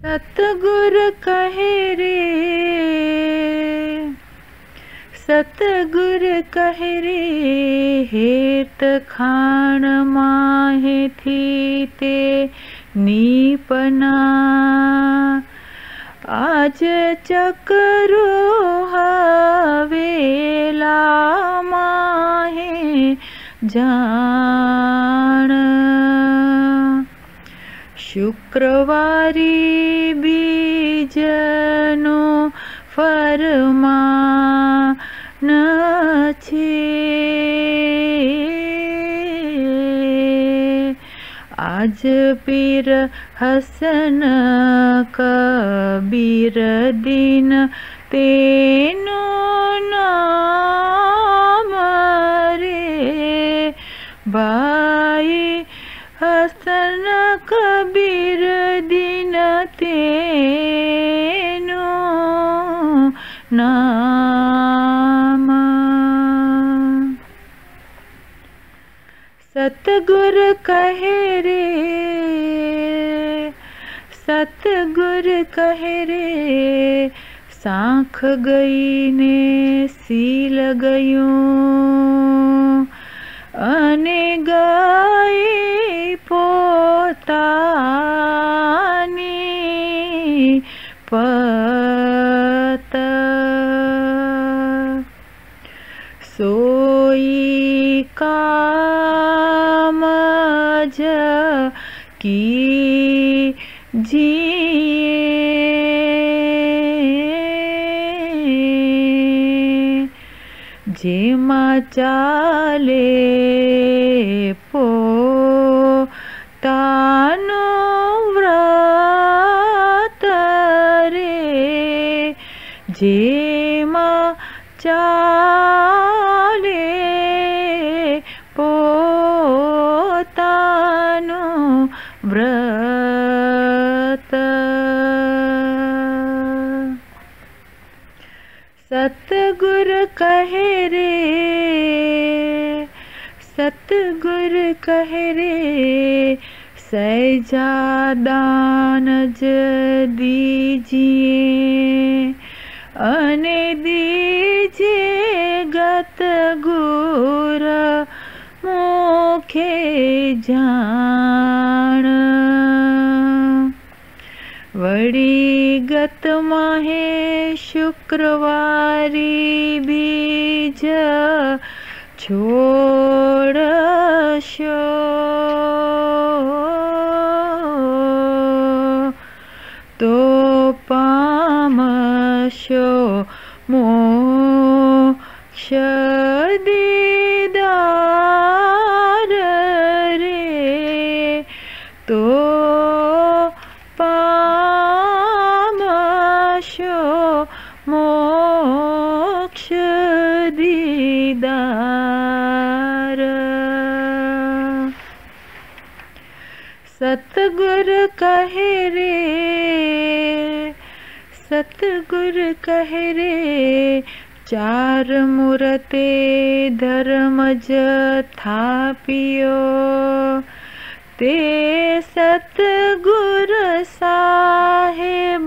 सतगुर कहे रे, सतगुर कहे रे, हेत खाण माहे थी ते नीपना। आज चकरो हवेला माहे जाण। शुक्रवारी बीजनो फरमान छे। आज पीर हसन कबीर दिन तेनो नाम रे। भाई हसन कबीर दिन तेनो नाम। सतगुर कहे रे, सतगुर कहे रे, सांख गई ने सील गयूं अने गई पोतानी पत। सोई कामज की जिए, जेमा चाले पोतानो व्रत रे। जेमा चाले पोतानो व्रत। सतगुर कहे रे, सतगुर कहे रे, सहजा दान ज दीजिए अने दीजिए गत गुर मुखे जान। वड़ी गत माहे शुक्रवारी बीज छोड़शो। तो पामशो मोक्ष दीदार रे। तो पामशो मोक्ष दीदार। सतगुर कहे रे, सतगुर कहे रे, चार मूरते धर्मज थापियो ते सतगुर साहेब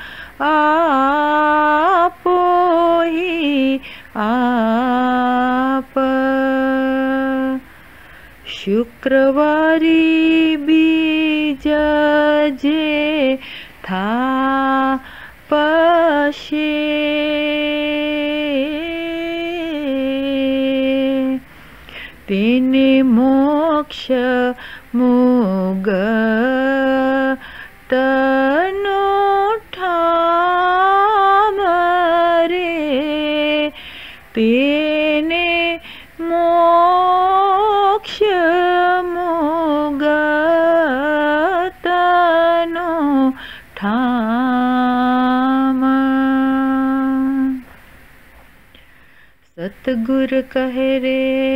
आपो ही आप। शुक्रवारी बीज जे था पशे, तेने मोक्ष मुगतनो ठाम रे। तेने मोक्ष मुगतनो ठाम। सतगुर कहे रे,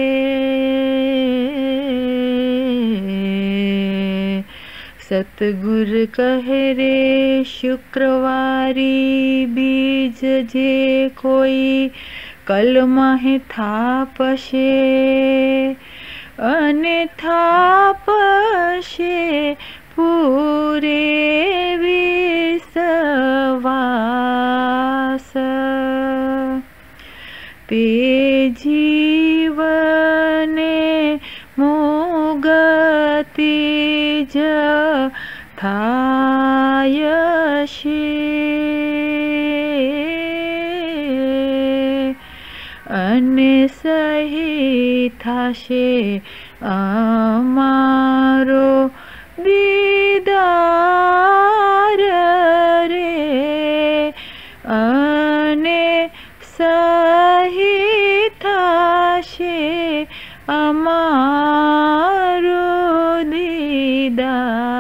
सतगुर कहे रे, शुक्रवारी बीज जे कोई कल माहे थापशे अने थापशे पूरे पे जीवने मुगति ज थाय छे। अने सही थाशे अमारो दीदार रे, अने सही थाशे अमारो दीदार।